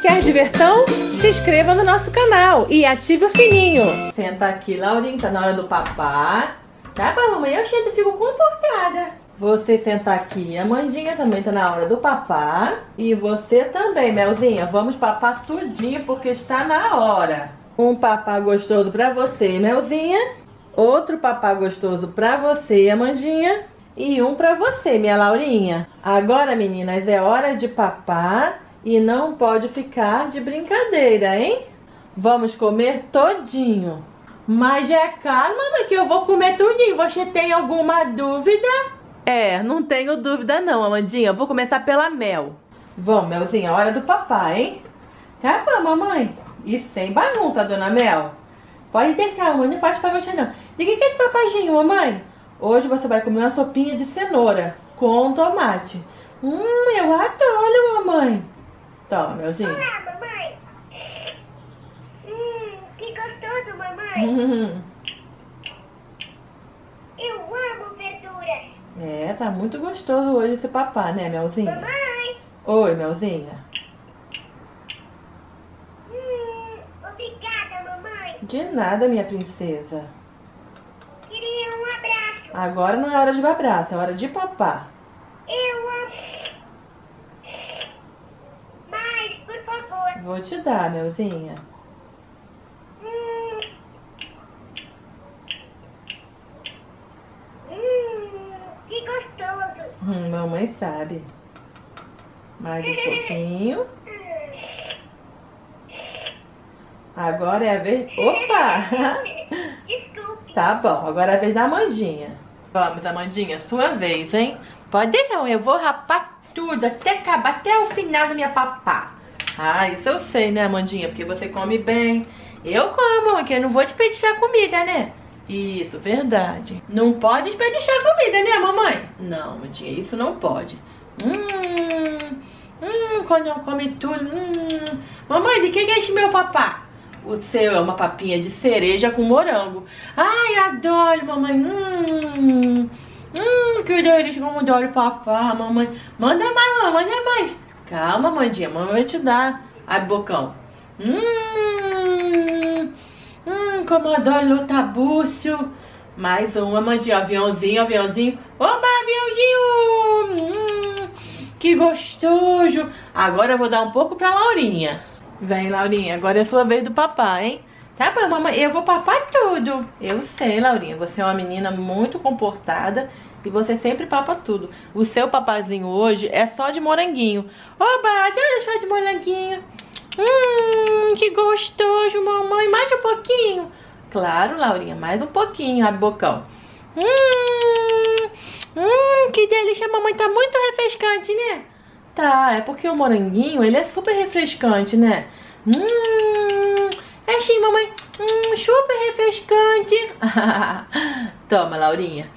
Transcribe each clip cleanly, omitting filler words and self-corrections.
Quer diversão? Se inscreva no nosso canal e ative o sininho. Senta aqui, Laurinha, tá na hora do papá. Tá bom, mamãe, eu fico comportada. Você senta aqui, a Amandinha também tá na hora do papá. E você também, Melzinha. Vamos papar tudinho porque está na hora. Um papá gostoso pra você, Melzinha. Outro papá gostoso pra você, Amandinha. E um pra você, minha Laurinha. Agora, meninas, é hora de papar. E não pode ficar de brincadeira, hein? Vamos comer todinho. Mas é calma, mamãe, que eu vou comer tudinho. Você tem alguma dúvida? Não tenho dúvida não, Amandinha. Eu vou começar pela Mel. Vamos, Melzinha, hora do papai, hein? Tá bom, mamãe. E sem bagunça, dona Mel. Pode deixar, mamãe, não faz bagunça não. Diga que é de papaizinho, mamãe. Hoje você vai comer uma sopinha de cenoura com tomate. Eu adoro, mamãe. Toma, Melzinha. Olá, mamãe. Que gostoso, mamãe. Eu amo verduras. Tá muito gostoso hoje esse papá, né, Melzinha? Mamãe. Oi, Melzinha. Obrigada, mamãe. De nada, minha princesa. Queria um abraço. Agora não é hora de abraço, é hora de papá. Eu amo. Mais, por favor. Vou te dar, Melzinha. Que gostoso. Mamãe sabe. Mais um pouquinho. Agora é a vez... Opa! Desculpe. Tá bom, agora é a vez da Amandinha. Vamos, Amandinha, sua vez, hein? Pode deixar, eu vou rapar tudo até acabar, até o final da minha papá. Isso eu sei, né, Amandinha? Porque você come bem. Eu como, porque eu não vou desperdiçar comida, né? Isso, verdade. Não pode desperdiçar comida, né, mamãe? Não, Amandinha, isso não pode. Quando eu come tudo. Mamãe, de quem é esse meu papá? O seu é uma papinha de cereja com morango. Ai, adoro, mamãe. Que delícia, como adoro papá, mamãe. Manda mais, mamãe, manda mais. Calma, Amandinha, mamãe vai te dar. Abre bocão. Como eu adoro lotabúcio. Mais um, Amandinha. Aviãozinho, aviãozinho. Oba, aviãozinho. Que gostoso. Agora eu vou dar um pouco pra Laurinha. Vem, Laurinha, agora é a sua vez do papai, hein? Tá bom, mamãe, eu vou papar tudo. Eu sei, Laurinha, você é uma menina muito comportada e você sempre papa tudo. O seu papazinho hoje é só de moranguinho. Oba, adoro só de moranguinho. Que gostoso, mamãe. Mais um pouquinho. Claro, Laurinha, mais um pouquinho, abre bocão. Que delícia, mamãe, tá muito refrescante, né? Tá, é porque o moranguinho, ele é super refrescante, né? É sim, mamãe. Super refrescante. Toma, Laurinha.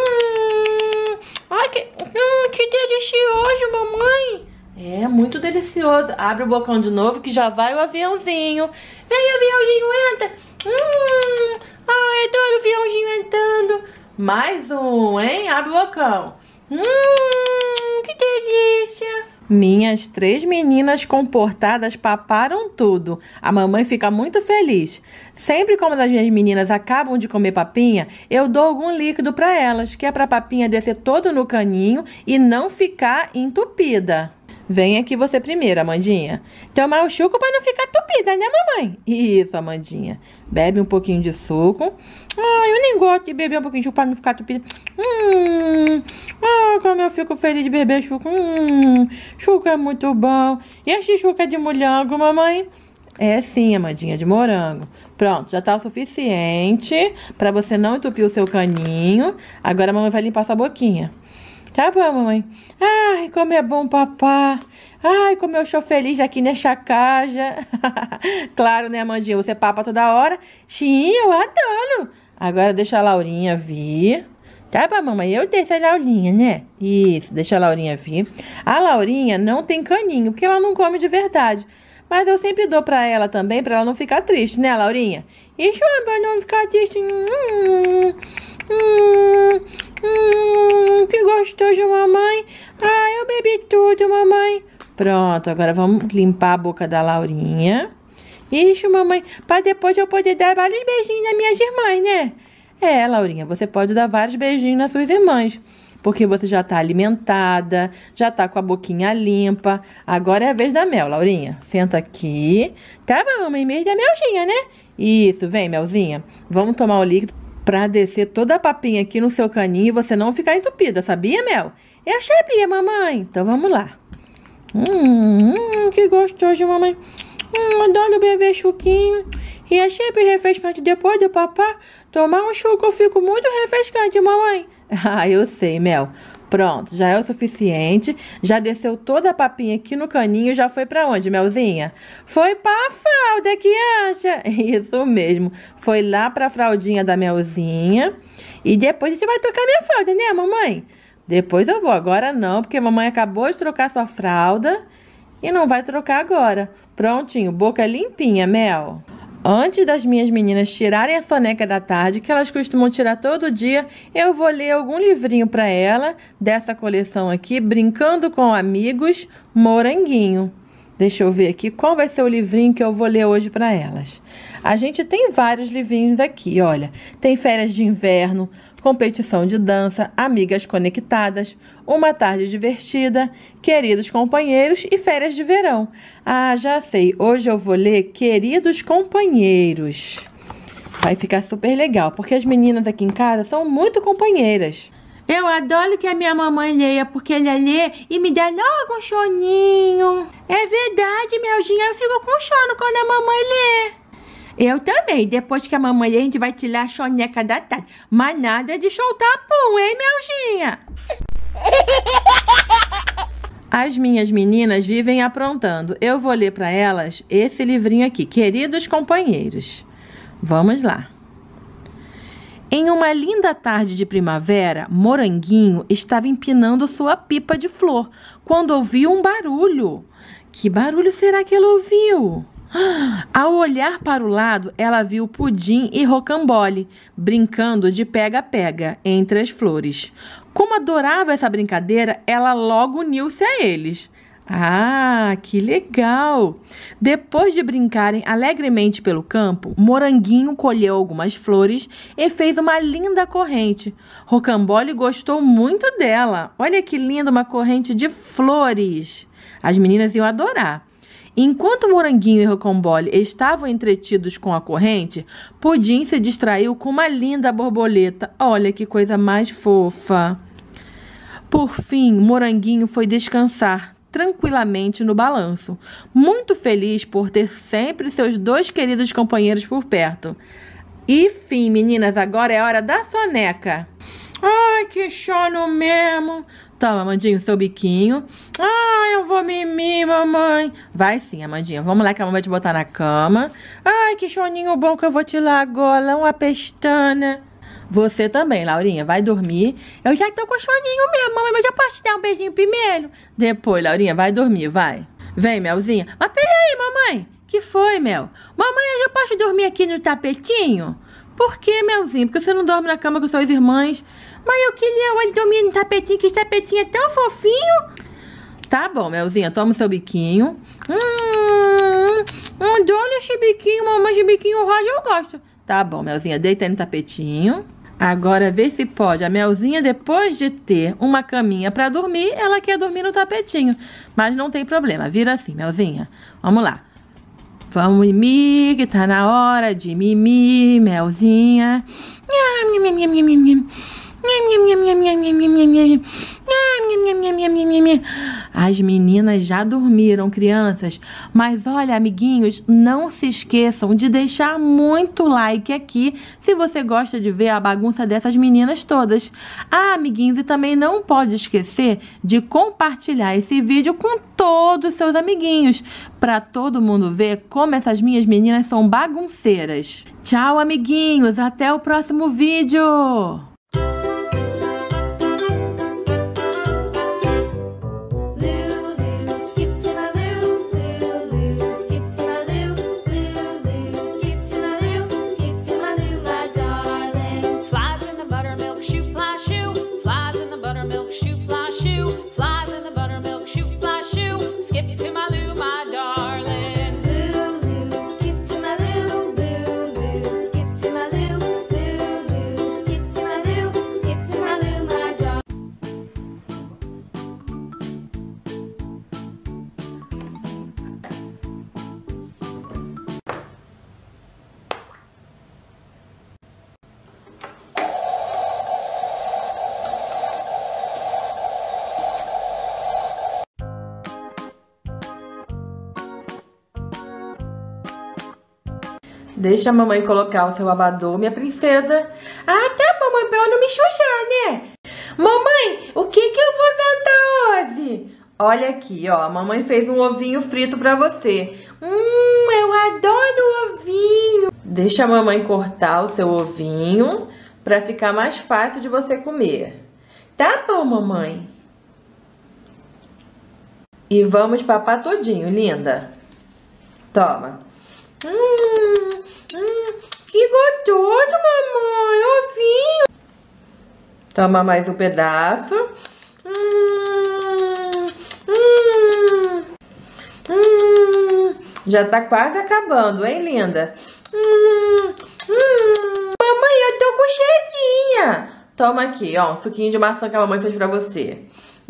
Ai, que delicioso, mamãe. É muito delicioso. Abre o bocão de novo que já vai o aviãozinho. Vem, aviãozinho, entra. Ai, adoro o aviãozinho entrando. Mais um, hein? Abre o bocão. Que delícia. Minhas 3 meninas comportadas paparam tudo. A mamãe fica muito feliz. Sempre quando as minhas meninas acabam de comer papinha, eu dou algum líquido para elas, que é para a papinha descer todo no caninho e não ficar entupida. Vem aqui você primeiro, Amandinha. Tomar o suco para não ficar entupida, né, mamãe? Isso, Amandinha. Bebe um pouquinho de suco. Eu nem gosto de beber um pouquinho de suco para não ficar entupida. Como eu fico feliz de beber suco. Suco é muito bom. E esse suco é de morango, mamãe? É sim, Amandinha, de morango. Pronto, já tá o suficiente para você não entupir o seu caninho. Agora a mamãe vai limpar sua boquinha. Tá bom, mamãe. Ai, como é bom, papá. Ai, como eu sou feliz aqui nessa casa. Claro, né, Amandinha? Você papa toda hora. Sim, eu adoro. Agora deixa a Laurinha vir. Tá bom, mamãe? Eu deixo a Laurinha, né? Isso, deixa a Laurinha vir. A Laurinha não tem caninho, porque ela não come de verdade. Mas eu sempre dou pra ela também, pra ela não ficar triste, né, Laurinha? Isso é pra não ficar triste. Que gostoso, mamãe. Eu bebi tudo, mamãe. Pronto, agora vamos limpar a boca da Laurinha. Ixi, mamãe, para depois eu poder dar vários beijinhos nas minhas irmãs, né? É, Laurinha, você pode dar vários beijinhos nas suas irmãs. Porque você já tá alimentada, já tá com a boquinha limpa. Agora é a vez da Mel, Laurinha. Senta aqui. Tá bom, mamãe, mesmo da Melzinha, né? Isso, vem, Melzinha. Vamos tomar o líquido pra descer toda a papinha aqui no seu caninho e você não ficar entupida, sabia, Mel? Eu sabia, mamãe. Então vamos lá. Que gostoso, mamãe. Adoro beber suquinho. E é sempre refrescante depois do papá. Tomar um suco eu fico muito refrescante, mamãe. Ah, eu sei, Mel. Pronto, já é o suficiente. Já desceu toda a papinha aqui no caninho. Já foi pra onde, Melzinha? Foi pra fralda, que acha? Isso mesmo. Foi lá pra fraldinha da Melzinha. E depois a gente vai trocar minha fralda, né, mamãe? Depois eu vou. Agora não, porque a mamãe acabou de trocar sua fralda. E não vai trocar agora. Prontinho, boca limpinha, Mel. Antes das minhas meninas tirarem a soneca da tarde, que elas costumam tirar todo dia, eu vou ler algum livrinho para ela, dessa coleção aqui, Brincando com Amigos, Moranguinho. Deixa eu ver aqui qual vai ser o livrinho que eu vou ler hoje para elas. A gente tem vários livrinhos aqui, olha. Tem Férias de Inverno, Competição de Dança, Amigas Conectadas, Uma Tarde Divertida, Queridos Companheiros e Férias de Verão. Ah, já sei. Hoje eu vou ler Queridos Companheiros. Vai ficar super legal, porque as meninas aqui em casa são muito companheiras. Eu adoro que a minha mamãe leia, porque ela lê e me dá logo um soninho. É verdade, Melzinha, eu fico com sono quando a mamãe lê. Eu também. Depois que a mamãe lê, a gente vai tirar a soneca da tarde. Mas nada de soltar pum, hein, Melzinha? As minhas meninas vivem aprontando. Eu vou ler para elas esse livrinho aqui, Queridos Companheiros. Vamos lá. Em uma linda tarde de primavera, Moranguinho estava empinando sua pipa de flor, quando ouviu um barulho. Que barulho será que ela ouviu? Ao olhar para o lado, ela viu Pudim e Rocambole brincando de pega-pega entre as flores. Como adorava essa brincadeira, ela logo uniu-se a eles. Ah, que legal! Depois de brincarem alegremente pelo campo, Moranguinho colheu algumas flores e fez uma linda corrente. Rocambole gostou muito dela. Olha que linda, uma corrente de flores! As meninas iam adorar. Enquanto Moranguinho e Rocambole estavam entretidos com a corrente, Pudim se distraiu com uma linda borboleta. Olha que coisa mais fofa! Por fim, Moranguinho foi descansar tranquilamente no balanço, muito feliz por ter sempre seus dois queridos companheiros por perto. E fim, meninas, agora é hora da soneca. Ai, que sono mesmo. Toma, Amandinho, seu biquinho. Ai, eu vou mimir, mamãe. Vai sim, Amandinha. Vamos lá que a mamãe vai te botar na cama. Ai, que soninho bom que eu vou te lá agora. Uma pestana. Você também, Laurinha, vai dormir. Eu já tô com soninho mesmo, mamãe, mas eu posso te dar um beijinho primeiro? Depois, Laurinha, vai dormir, vai. Vem, Melzinha. Mas peraí, mamãe. Que foi, Mel? Mamãe, eu já posso dormir aqui no tapetinho? Por que, Melzinho? Porque você não dorme na cama com suas irmãs? Mas eu queria hoje dormir no tapetinho, que esse tapetinho é tão fofinho. Tá bom, Melzinha, toma o seu biquinho. Adoro esse biquinho, mamãe, esse biquinho rosa eu gosto. Tá bom, Melzinha, deita aí no tapetinho. Agora vê se pode. A Melzinha, depois de ter uma caminha pra dormir, ela quer dormir no tapetinho. Mas não tem problema. Vira assim, Melzinha. Vamos lá. Vamos mimir, que tá na hora de mimir, Melzinha. As meninas já dormiram, crianças. Mas olha, amiguinhos, não se esqueçam de deixar muito like aqui se você gosta de ver a bagunça dessas meninas todas. Ah, amiguinhos, e também não pode esquecer de compartilhar esse vídeo com todos os seus amiguinhos, para todo mundo ver como essas minhas meninas são bagunceiras. Tchau, amiguinhos, até o próximo vídeo! Skip Deixa a mamãe colocar o seu babador, minha princesa. Ah, tá bom, mãe, pra eu não me sujar, né? Mamãe, o que eu vou jantar hoje? Olha aqui, ó, a mamãe fez um ovinho frito pra você. Eu adoro ovinho. Deixa a mamãe cortar o seu ovinho pra ficar mais fácil de você comer. Tá bom, mamãe? E vamos papar todinho, linda. Toma. Que gostoso, mamãe, ovinho. Toma mais um pedaço. Já tá quase acabando, hein, linda? Mamãe, eu tô com cheirinha. Toma aqui, ó, um suquinho de maçã que a mamãe fez pra você.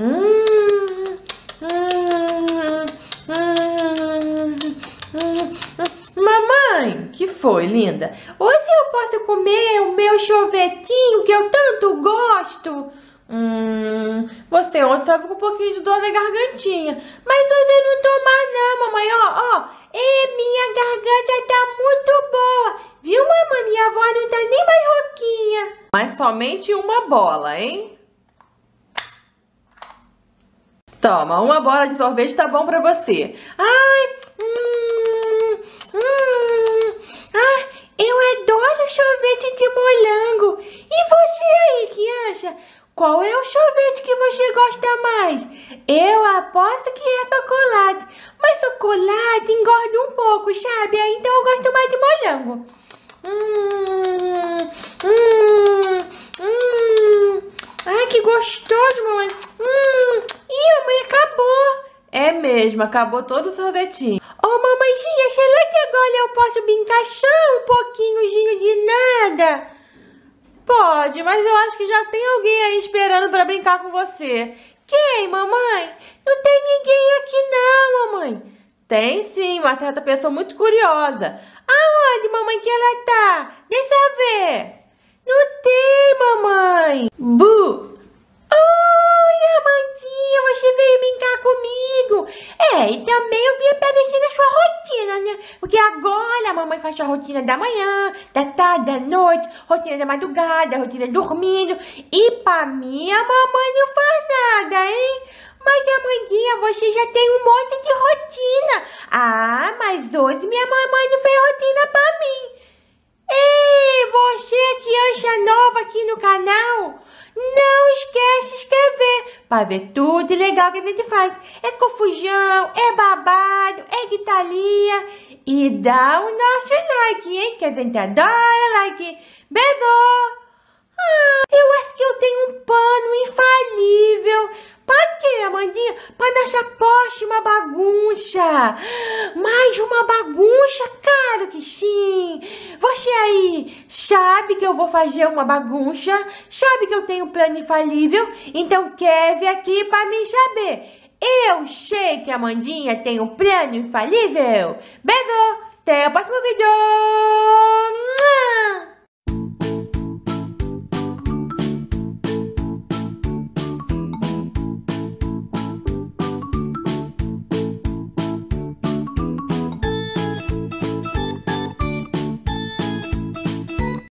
Mamãe, que foi, linda? Hoje eu posso comer o meu sorvetinho que eu tanto gosto? Você ontem tava com um pouquinho de dor na gargantinha, mas hoje eu não tô mais não, mamãe, ó. Minha garganta tá muito boa, viu, mamãe? Minha avó não tá nem mais rouquinha. Mas somente uma bola, hein? Toma, uma bola de sorvete tá bom pra você. Eu adoro sorvete de morango. E você aí, que acha? Qual é o sorvete que você gosta mais? Eu aposto que é chocolate. Mas chocolate engorda um pouco, sabe? Então eu gosto mais de morango. Ai, que gostoso, mamãe. Ih, mamãe, acabou. É mesmo, acabou todo o sorvetinho. Ô, mamãezinha, será que agora eu posso brincar só um pouquinhozinho de nada? Pode, mas eu acho que já tem alguém aí esperando pra brincar com você. Quem, mamãe? Não tem ninguém aqui não, mamãe. Tem sim, uma certa pessoa muito curiosa. Aonde, mamãe, que ela tá? Deixa eu ver. Não tem, mamãe. Bu. Oi, Amandinha, você veio brincar comigo. E também eu vim aparecer na sua rotina, né? Porque agora a mamãe faz sua rotina da manhã, da tarde, da noite, rotina da madrugada, rotina dormindo. E pra mim a mamãe não faz nada, hein? Mas, Amandinha, você já tem um monte de rotina. Mas hoje minha mamãe não fez rotina pra mim. Ei, você que é nova aqui no canal, não esquece de se inscrever para ver tudo legal que a gente faz. É confusão, é babado, é gritaria. E dá o nosso like, hein? Que a gente adora like. Beijo! Eu acho que eu tenho um pano infalível. Pra quê, Amandinha? Pra nossa próxima bagunça. Mais uma bagunça? Claro que sim. Você aí sabe que eu vou fazer uma bagunça? Sabe que eu tenho um plano infalível? Então quer vir aqui pra me saber. Eu sei que a Amandinha tem um plano infalível. Beijo, até o próximo vídeo.